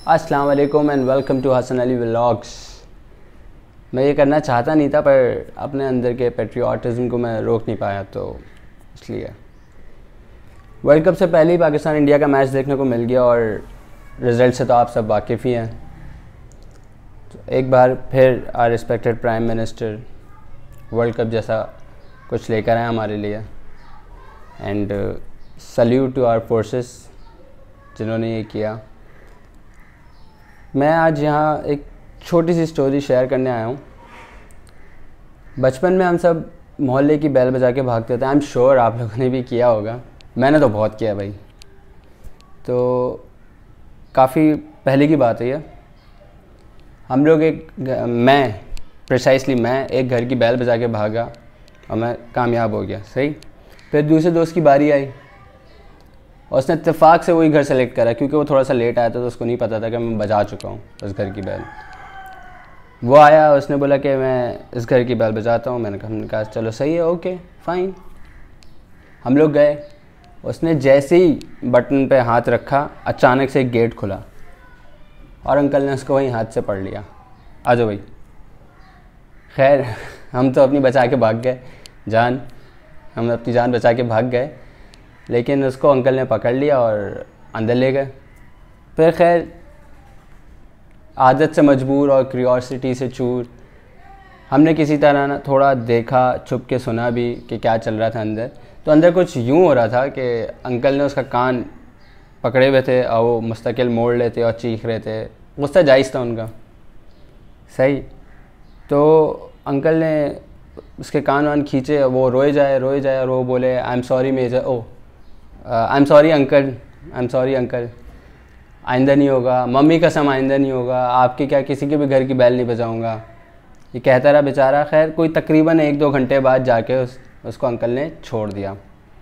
अस्सलाम वालेकुम and welcome to Hasan Ali vlogs. मैं ये करना चाहता नहीं था पर अपने अंदर के पेट्रियाटिज़म को मैं रोक नहीं पाया, तो इसलिए वर्ल्ड कप से पहले ही पाकिस्तान इंडिया का मैच देखने को मिल गया और रिज़ल्ट से तो आप सब वाकिफ़ ही हैं। तो एक बार फिर our respected prime minister world cup जैसा कुछ लेकर आए हमारे लिए and salute to our forces जिन्होंने ये किया। मैं आज यहाँ एक छोटी सी स्टोरी शेयर करने आया हूँ। बचपन में हम सब मोहल्ले की बैल बजा के भागते थे। आई एम श्योर आप लोगों ने भी किया होगा, मैंने तो बहुत किया भाई। तो काफ़ी पहले की बात है ये। हम लोग मैं एक घर की बैल बजा के भागा और मैं कामयाब हो गया, सही। फिर दूसरे दोस्त की बारी आई और उसने इत्तेफाक से वही घर सेलेक्ट करा, क्योंकि वो थोड़ा सा लेट आया था तो उसको नहीं पता था कि मैं बजा चुका हूँ उस घर की बैल। वो आया, उसने बोला कि मैं इस घर की बैल बजाता हूँ। हमने कहा चलो सही है, ओके फाइन। हम लोग गए। उसने जैसे ही बटन पे हाथ रखा, अचानक से एक गेट खुला और अंकल ने उसको वहीं हाथ से पकड़ लिया, आ जाओ भाई। खैर हम तो अपनी बचा के भाग गए हम अपनी जान बचा के भाग गए, लेकिन उसको अंकल ने पकड़ लिया और अंदर ले गए। फिर खैर आदत से मजबूर और क्यूरियोसिटी से चूर हमने किसी तरह ना थोड़ा देखा, छुप के सुना भी कि क्या चल रहा था अंदर। तो अंदर कुछ यूँ हो रहा था कि अंकल ने उसका कान पकड़े हुए थे और वो मुस्तकिल मोड़ लेते और चीख रहे थे। गुस्सा जायज़ था उनका, सही। तो अंकल ने उसके कान वान खींचे, वो रोए जाए और वो बोले I am sorry major, I am sorry uncle, आइंदा नहीं होगा, मम्मी कसम आइंदा नहीं होगा, आपकी क्या किसी के भी घर की बैल नहीं बजाऊंगा। ये कहता रहा बेचारा। खैर कोई तकरीबन 1-2 घंटे बाद जाके उसको अंकल ने छोड़ दिया।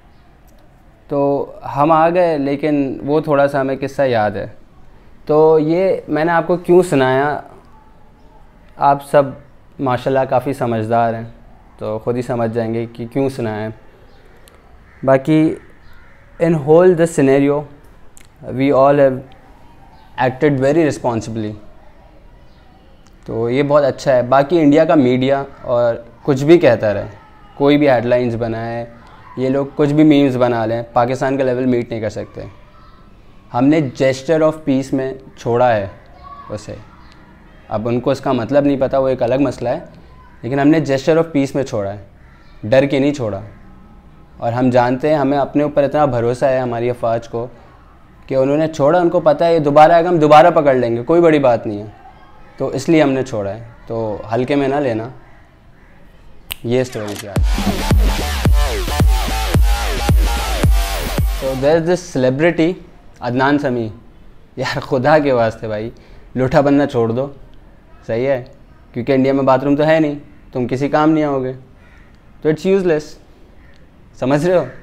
तो हम आ गए, लेकिन वो थोड़ा सा हमें किस्सा याद है। तो ये मैंने आपको क्यों सुनाया, आप सब माशाल्लाह काफ़ी समझदार हैं तो ख़ुद ही समझ जाएंगे कि क्यों सुनाया है। बाकी in whole this scenario we all have acted very responsibly, तो ये बहुत अच्छा है। बाकी इंडिया का मीडिया और कुछ भी कहता रहे, कोई भी हेडलाइंस बनाए, ये लोग कुछ भी मीम्स बना लें, पाकिस्तान का लेवल मीट नहीं कर सकते। हमने जेस्चर ऑफ पीस में छोड़ा है उसे। अब उनको इसका मतलब नहीं पता, वो एक अलग मसला है, लेकिन हमने जेस्चर ऑफ पीस में छोड़ा है, डर के नहीं छोड़ा। और हम जानते हैं, हमें अपने ऊपर इतना भरोसा है हमारी अफवाज को कि उन्होंने छोड़ा, उनको पता है ये दोबारा आएगा, हम दोबारा पकड़ लेंगे, कोई बड़ी बात नहीं है। तो इसलिए हमने छोड़ा है, तो हल्के में ना लेना। ये स्टोरी थी आज। तो there is this celebrity Adnan Sami. यार खुदा के वास्ते भाई लूठा बनना छोड़ दो, सही है, क्योंकि इंडिया में बाथरूम तो है नहीं, तुम किसी काम नहीं आओगे, तो इट्स यूज़लेस, समझ रहे हो।